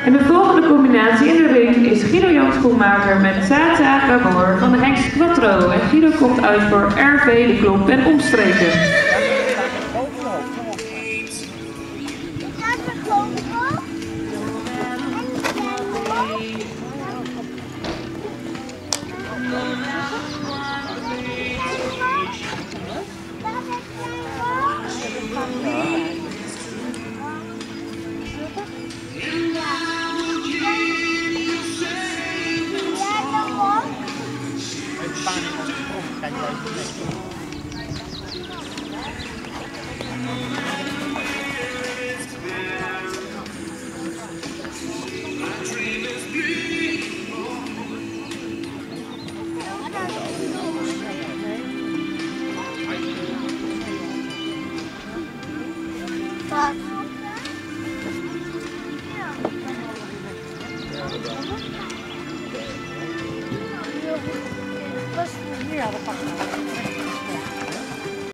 En de volgende combinatie in de ring is Guido Jan Schoenmaker met Tata Gabor van de Hengst Quattro. En Guido komt uit voor RV De Klomp en omstreken. Ja, dat pakt wel.